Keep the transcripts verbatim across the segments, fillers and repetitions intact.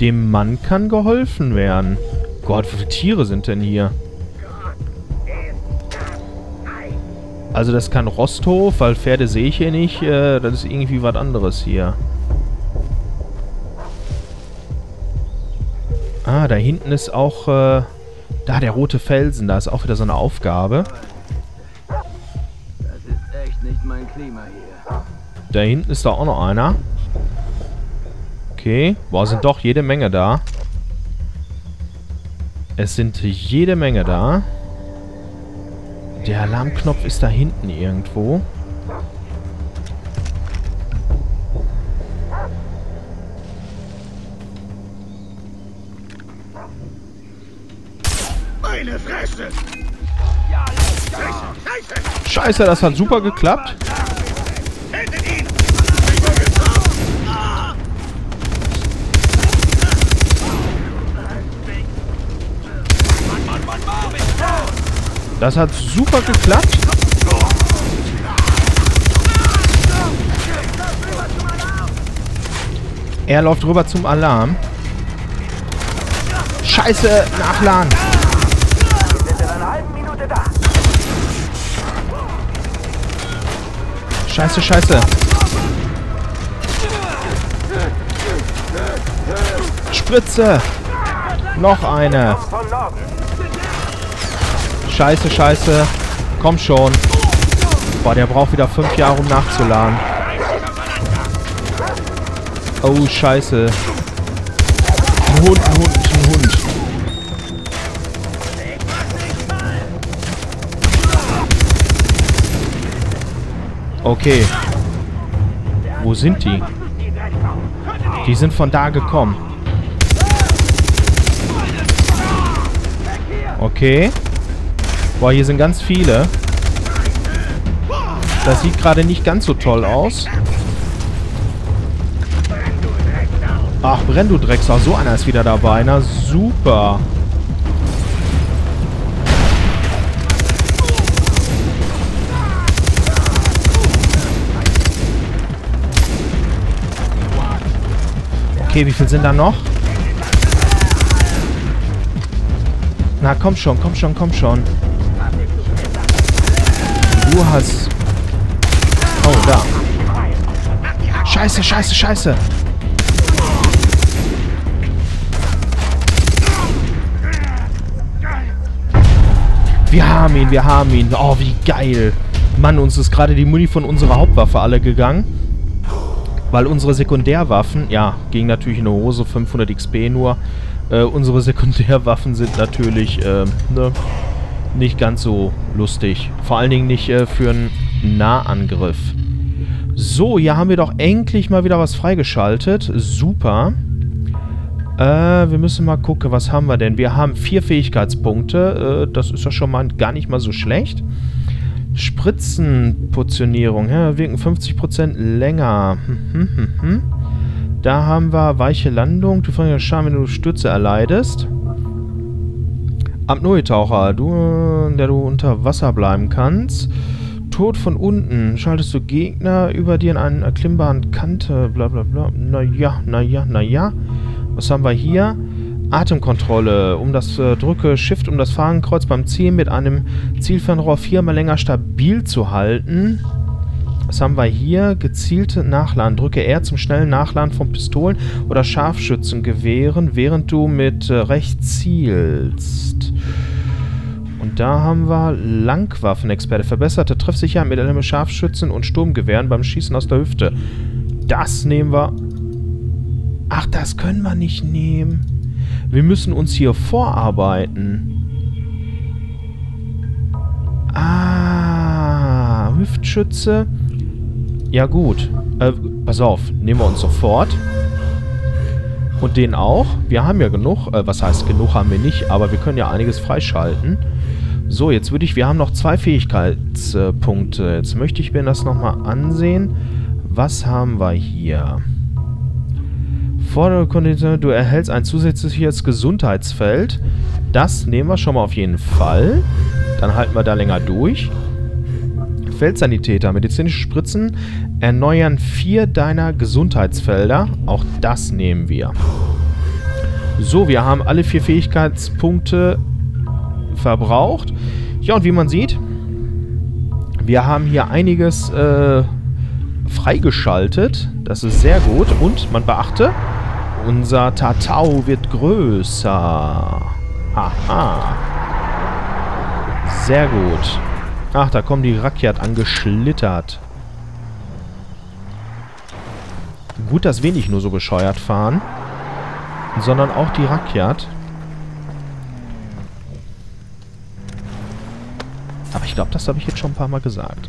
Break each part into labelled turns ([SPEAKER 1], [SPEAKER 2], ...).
[SPEAKER 1] Dem Mann kann geholfen werden. Gott, wie viele Tiere sind denn hier? Also das ist kein Rosthof, weil Pferde sehe ich hier nicht. Äh, das ist irgendwie was anderes hier. Ah, da hinten ist auch... Äh, da, der rote Felsen. Da ist auch wieder so eine Aufgabe.
[SPEAKER 2] Das ist echt nicht mein Klima hier.
[SPEAKER 1] Da hinten ist da auch noch einer. Okay. Boah, sind doch jede Menge da. Es sind jede Menge da. Der Alarmknopf ist da hinten irgendwo.
[SPEAKER 3] Meine Fresse!
[SPEAKER 1] Scheiße, das hat super geklappt. Das hat super geklappt. Er läuft rüber zum Alarm. Scheiße, nachladen.
[SPEAKER 2] Wir sind in einer halben Minute da.
[SPEAKER 1] Scheiße, scheiße. Spritze. Noch eine.
[SPEAKER 2] Von Norden.
[SPEAKER 1] Scheiße, scheiße. Komm schon. Boah, der braucht wieder fünf Jahre, um nachzuladen. Oh, scheiße. Ein Hund, ein Hund, ein Hund. Okay. Wo sind die? Die sind von da gekommen. Okay. Boah, hier sind ganz viele. Das sieht gerade nicht ganz so toll aus. Ach, brenn du Drecksau. So einer ist wieder dabei. Na, super. Okay, wie viel sind da noch? Na, komm schon, komm schon, komm schon. Du hast... Oh, da. Scheiße, scheiße, scheiße. Wir haben ihn, wir haben ihn. Oh, wie geil. Mann, uns ist gerade die Muni von unserer Hauptwaffe alle gegangen. Weil unsere Sekundärwaffen, ja, ging natürlich in die Hose, fünfhundert X P nur. Äh, unsere Sekundärwaffen sind natürlich, äh, ne, nicht ganz so lustig. Vor allen Dingen nicht äh, für einen Nahangriff. So, hier haben wir doch endlich mal wieder was freigeschaltet. Super. Äh, wir müssen mal gucken, was haben wir denn? Wir haben vier Fähigkeitspunkte. Äh, das ist ja schon mal gar nicht mal so schlecht. Spritzenportionierung. Ja, wirken fünfzig Prozent länger. Hm, hm, hm, hm. Da haben wir weiche Landung. Du verringerst Schaden, wenn du Stürze erleidest. Apnoe-Taucher, du, der du unter Wasser bleiben kannst. Tod von unten. Schaltest du Gegner über dir in einer erklimmbaren Kante. Bla bla bla. Naja, naja, naja. Was haben wir hier? Atemkontrolle. Um das äh, drücke Shift um das Fahnenkreuz beim Zielen mit einem Zielfernrohr viermal länger stabil zu halten. Was haben wir hier? Gezielte Nachladen. Drücke R zum schnellen Nachladen von Pistolen oder Scharfschützengewehren, während du mit äh, rechts zielst. Und da haben wir Langwaffenexperte. Verbesserte Treffsicherheit mit einem Scharfschützen und Sturmgewehren beim Schießen aus der Hüfte. Das nehmen wir. Ach, das können wir nicht nehmen. Wir müssen uns hier vorarbeiten. Ah, Hüftschütze. Ja gut. Äh, pass auf, nehmen wir uns sofort. Und den auch. Wir haben ja genug. Äh, was heißt genug haben wir nicht, aber wir können ja einiges freischalten. So, jetzt würde ich... Wir haben noch zwei Fähigkeitspunkte. Jetzt möchte ich mir das nochmal ansehen. Was haben wir hier? Vordere Kondition, du erhältst ein zusätzliches Gesundheitsfeld. Das nehmen wir schon mal auf jeden Fall. Dann halten wir da länger durch. Feldsanitäter, medizinische Spritzen erneuern vier deiner Gesundheitsfelder. Auch das nehmen wir. So, wir haben alle vier Fähigkeitspunkte verbraucht. Ja, und wie man sieht, wir haben hier einiges äh, freigeschaltet. Das ist sehr gut. Und man beachte, unser Tatau wird größer. Haha. Sehr gut. Ach, da kommen die Rakyat angeschlittert. Gut, dass wir nicht nur so bescheuert fahren, sondern auch die Rakyat. Aber ich glaube, das habe ich jetzt schon ein paar Mal gesagt.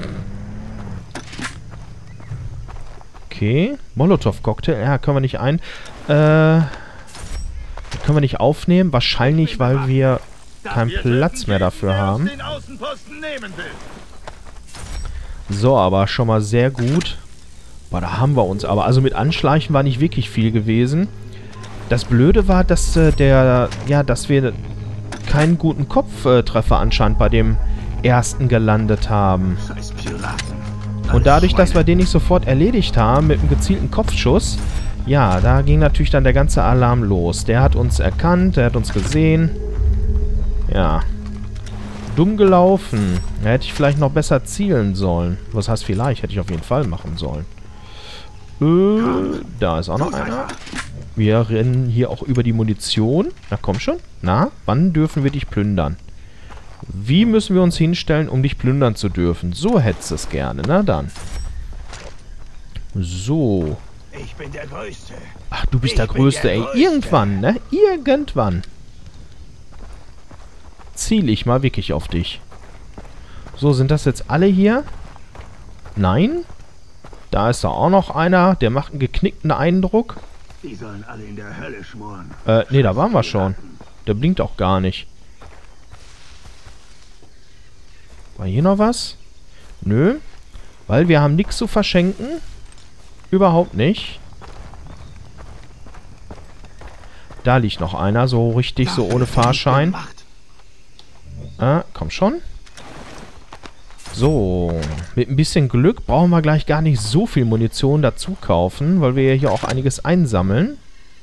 [SPEAKER 1] Okay. Molotow-Cocktail. Ja, können wir nicht ein... Äh... Können wir nicht aufnehmen. Wahrscheinlich, weil wir keinen Platz mehr dafür haben. So, aber schon mal sehr gut. Boah, da haben wir uns aber. Also mit Anschleichen war nicht wirklich viel gewesen. Das Blöde war, dass äh, der... Ja, dass wir keinen guten Kopftreffer anscheinend bei dem ersten gelandet haben. Und dadurch, dass wir den nicht sofort erledigt haben mit einem gezielten Kopfschuss, ja, da ging natürlich dann der ganze Alarm los. Der hat uns erkannt, der hat uns gesehen. Ja. Dumm gelaufen. Da hätte ich vielleicht noch besser zielen sollen. Was heißt vielleicht? Hätte ich auf jeden Fall machen sollen. Äh, da ist auch noch einer. Wir rennen hier auch über die Munition. Na komm schon. Na, wann dürfen wir dich plündern? Wie müssen wir uns hinstellen, um dich plündern zu dürfen? So hättest du es gerne. Na dann. So.
[SPEAKER 2] Ich bin der Größte.
[SPEAKER 1] Ach, du bist
[SPEAKER 2] Ich
[SPEAKER 1] der
[SPEAKER 2] bin
[SPEAKER 1] Größte,
[SPEAKER 2] der
[SPEAKER 1] ey.
[SPEAKER 2] Größte.
[SPEAKER 1] Irgendwann, ne? Irgendwann. Ziel ich mal wirklich auf dich. So, sind das jetzt alle hier? Nein? Da ist da auch noch einer. Der macht einen geknickten Eindruck.
[SPEAKER 2] Die sollen alle in der Hölle schmoren.
[SPEAKER 1] Äh, nee, da waren wir schon. Der blinkt auch gar nicht. War hier noch was? Nö. Weil wir haben nichts zu verschenken. Überhaupt nicht. Da liegt noch einer, so richtig, so ohne Fahrschein. Ah, komm schon. So, mit ein bisschen Glück brauchen wir gleich gar nicht so viel Munition dazu kaufen, weil wir ja hier auch einiges einsammeln.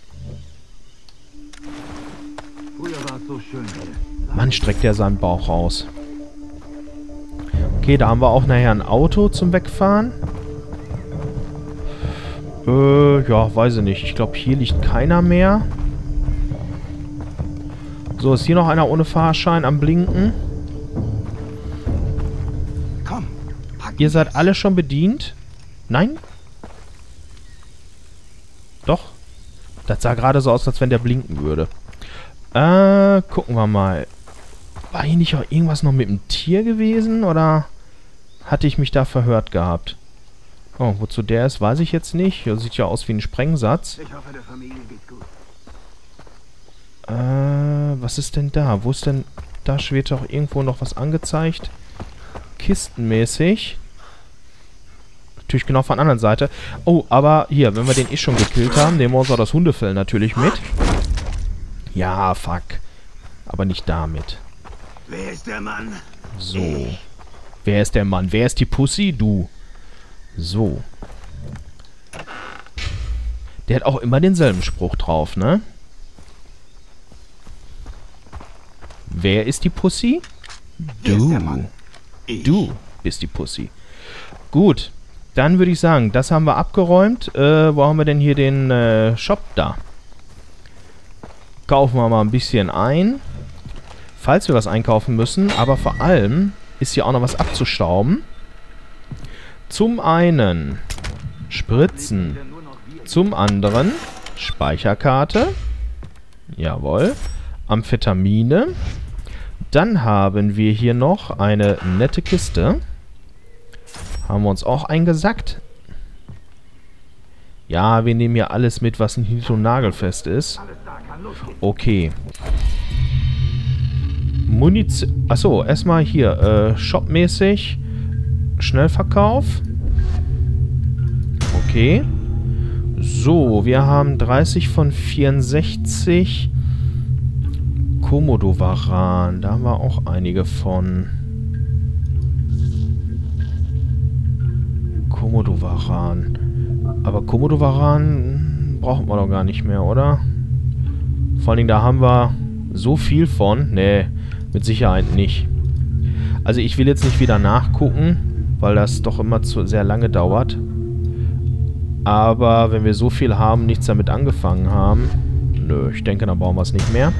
[SPEAKER 2] Früher war es so schön hier.
[SPEAKER 1] Mann, streckt der seinen Bauch raus. Okay, da haben wir auch nachher ein Auto zum Wegfahren. Äh, ja, weiß ich nicht. Ich glaube, hier liegt keiner mehr. So, ist hier noch einer ohne Fahrschein am Blinken?
[SPEAKER 2] Komm, pack
[SPEAKER 1] Ihr seid alle schon bedient? Nein? Doch. Das sah gerade so aus, als wenn der blinken würde. Äh, gucken wir mal. War hier nicht auch irgendwas noch mit dem Tier gewesen? Oder hatte ich mich da verhört gehabt? Oh, wozu der ist, weiß ich jetzt nicht. Das sieht ja aus wie ein Sprengsatz.
[SPEAKER 2] Ich hoffe, der Familie geht gut.
[SPEAKER 1] Äh, was ist denn da? Wo ist denn... Da wird doch irgendwo noch was angezeigt. Kistenmäßig. Natürlich genau von der anderen Seite. Oh, aber hier, wenn wir den eh schon gekillt haben, nehmen wir uns auch das Hundefell natürlich mit. Ja, fuck. Aber nicht damit.
[SPEAKER 2] Wer ist der Mann?
[SPEAKER 1] So. Wer ist der Mann? Wer ist die Pussy? Du. So. Der hat auch immer denselben Spruch drauf, ne? Wer ist die Pussy?
[SPEAKER 2] Wer ist der
[SPEAKER 1] Du.
[SPEAKER 2] Mann? Ich.
[SPEAKER 1] Du bist die Pussy. Gut. Dann würde ich sagen, das haben wir abgeräumt. Äh, wo haben wir denn hier den äh, Shop da? Kaufen wir mal ein bisschen ein. Falls wir was einkaufen müssen. Aber vor allem ist hier auch noch was abzustauben. Zum einen Spritzen. Zum anderen Speicherkarte. Jawohl. Amphetamine. Dann haben wir hier noch eine nette Kiste. Haben wir uns auch eingesackt. Ja, wir nehmen hier alles mit, was nicht und nagelfest ist. Okay. Munition. Achso, erstmal hier. Äh, shopmäßig. Schnellverkauf. Okay. So, wir haben dreißig von vierundsechzig. Komodowaran. Da haben wir auch einige von. Komodowaran. Aber Komodowaran braucht man doch gar nicht mehr, oder? Vor allen Dingen, da haben wir so viel von. Nee, mit Sicherheit nicht. Also ich will jetzt nicht wieder nachgucken, weil das doch immer zu sehr lange dauert. Aber wenn wir so viel haben, nichts damit angefangen haben... Nö, ich denke, dann brauchen wir es nicht mehr.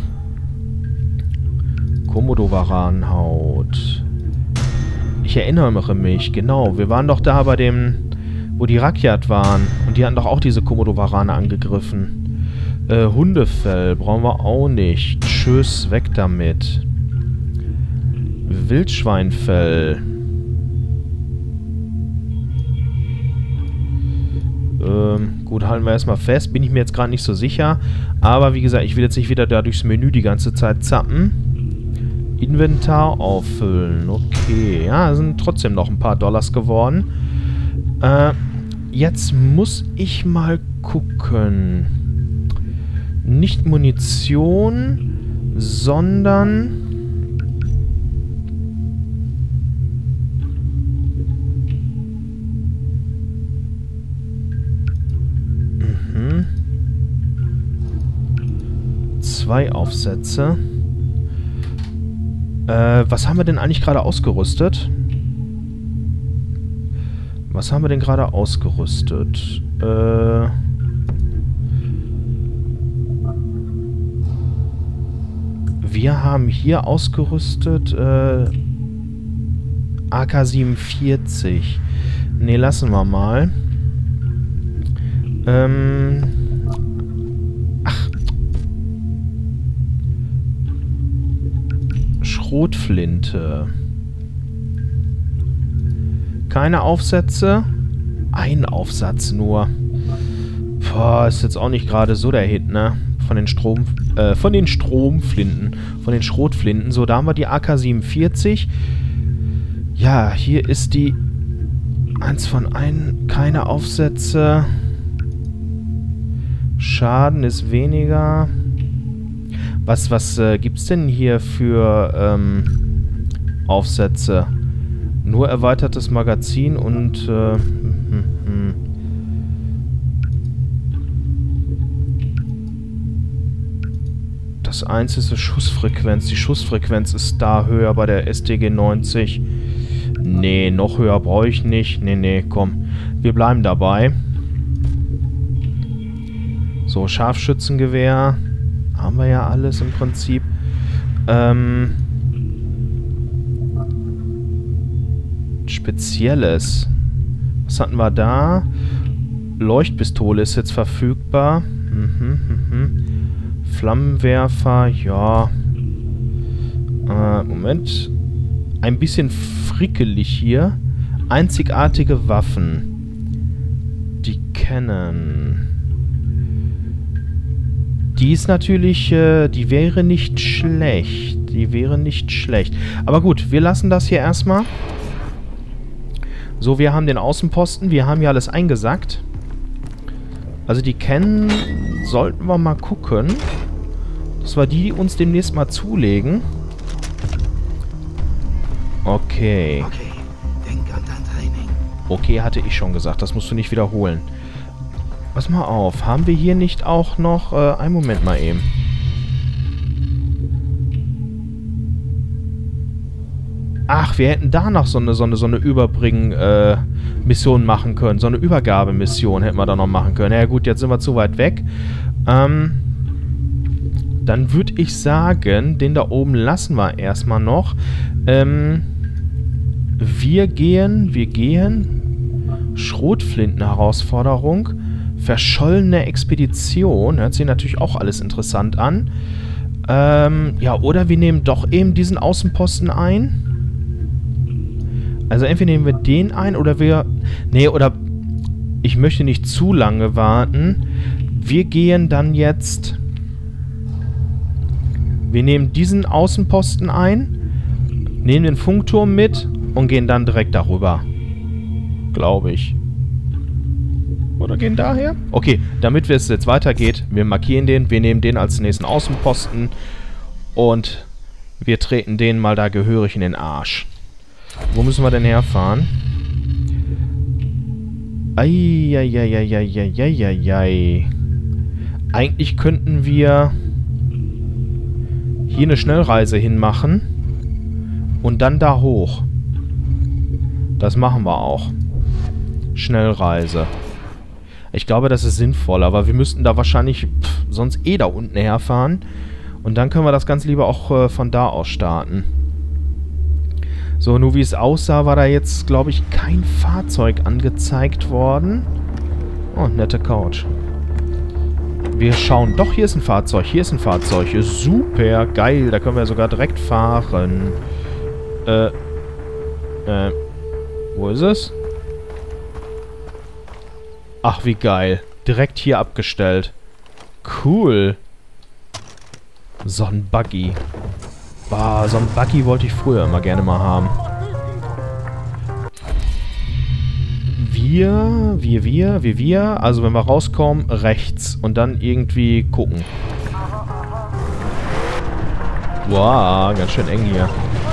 [SPEAKER 1] Komodowaranhaut. Ich erinnere mich, genau. Wir waren doch da bei dem... wo die Rakyat waren. Und die hatten doch auch diese Komodowarane angegriffen. Äh, Hundefell brauchen wir auch nicht. Tschüss, weg damit. Wildschweinfell. Ähm, gut, halten wir erstmal fest. Bin ich mir jetzt gerade nicht so sicher. Aber wie gesagt, ich will jetzt nicht wieder da durchs Menü die ganze Zeit zappen. Inventar auffüllen. Okay, ja, sind trotzdem noch ein paar Dollars geworden. Äh, jetzt muss ich mal gucken. Nicht Munition, sondern... Mhm. Zwei Aufsätze. Äh, was haben wir denn eigentlich gerade ausgerüstet? Was haben wir denn gerade ausgerüstet? Äh... Wir haben hier ausgerüstet äh, A K siebenundvierzig. Ne, lassen wir mal. Ähm... Ach. Schrotflinte. Keine Aufsätze. Ein Aufsatz nur. Boah, ist jetzt auch nicht gerade so der Hit, ne? Von den Strom... Äh, von den Stromflinten. Von den Schrotflinten. So, da haben wir die A K siebenundvierzig. Ja, hier ist die... Eins von ein... Keine Aufsätze. Schaden ist weniger. Was, was äh, gibt's denn hier für ähm, Aufsätze? Nur erweitertes Magazin und... Äh, hm, hm. Das einzige Schussfrequenz. Die Schussfrequenz ist da höher bei der S T G neunzig. Nee, noch höher brauche ich nicht. Nee, nee, komm. Wir bleiben dabei. So, Scharfschützengewehr. Haben wir ja alles im Prinzip. Ähm... Spezielles. Was hatten wir da? Leuchtpistole ist jetzt verfügbar. Mhm, mhm. Flammenwerfer, ja. Äh, Moment. Ein bisschen frickelig hier. Einzigartige Waffen. Die kennen. Die ist natürlich, äh, die wäre nicht schlecht. Die wäre nicht schlecht. Aber gut, wir lassen das hier erstmal. So, wir haben den Außenposten. Wir haben hier alles eingesackt. Also die kennen, sollten wir mal gucken. Dass wir die uns demnächst mal zulegen. Okay.
[SPEAKER 2] Okay, denk an dein Training.
[SPEAKER 1] Okay, hatte ich schon gesagt. Das musst du nicht wiederholen. Pass mal auf. Haben wir hier nicht auch noch... Äh, einen Moment mal eben. Ach, wir hätten da noch so eine, so eine, so eine Überbringen-Mission äh, machen können. So eine Übergabemission hätten wir da noch machen können. Ja gut, jetzt sind wir zu weit weg. Ähm, dann würde ich sagen, den da oben lassen wir erstmal noch. Ähm, wir gehen, wir gehen. Schrotflinten-Herausforderung. Verschollene Expedition. Hört sich natürlich auch alles interessant an. Ähm, ja, oder wir nehmen doch eben diesen Außenposten ein. Also entweder nehmen wir den ein oder wir... Nee, oder... Ich möchte nicht zu lange warten. Wir gehen dann jetzt... Wir nehmen diesen Außenposten ein, nehmen den Funkturm mit und gehen dann direkt darüber. Glaube ich. Oder gehen daher? Okay, damit es jetzt weitergeht, wir markieren den, wir nehmen den als nächsten Außenposten und wir treten den mal da gehörig in den Arsch. Wo müssen wir denn herfahren? Eieieiei. Eigentlich könnten wir... hier eine Schnellreise hinmachen und dann da hoch. Das machen wir auch. Schnellreise. Ich glaube, das ist sinnvoll, aber wir müssten da wahrscheinlich pff, sonst eh da unten herfahren. Und dann können wir das ganz lieber auch äh, von da aus starten. So, nur wie es aussah, war da jetzt, glaube ich, kein Fahrzeug angezeigt worden. Oh, nette Couch. Wir schauen. Doch, hier ist ein Fahrzeug. Hier ist ein Fahrzeug. Super, geil. Da können wir sogar direkt fahren. Äh, äh, wo ist es? Ach, wie geil. Direkt hier abgestellt. Cool. So ein Buggy. Boah, so ein Buggy wollte ich früher immer gerne mal haben. Wir, wir, wir, wir, wir. Also wenn wir rauskommen, rechts. Und dann irgendwie gucken. Wow, ganz schön eng hier.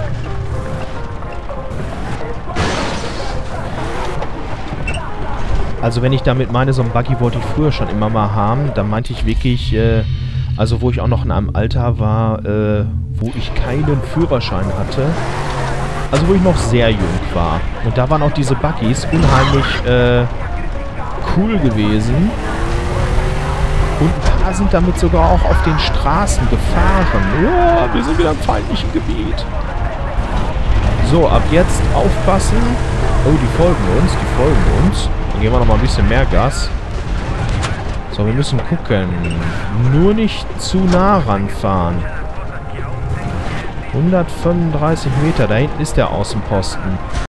[SPEAKER 1] Also wenn ich damit meine, so ein Buggy wollte ich früher schon immer mal haben, dann meinte ich wirklich, äh, also wo ich auch noch in einem Alter war, äh, wo ich keinen Führerschein hatte. Also wo ich noch sehr jung war. Und da waren auch diese Buggys unheimlich äh, cool gewesen. Und ein paar sind damit sogar auch auf den Straßen gefahren. Ja, wir sind wieder im feindlichen Gebiet. So, ab jetzt aufpassen. Oh, die folgen uns, die folgen uns. Dann geben wir noch mal ein bisschen mehr Gas. So, wir müssen gucken. Nur nicht zu nah ranfahren. hundertfünfunddreißig Meter, da hinten ist der Außenposten.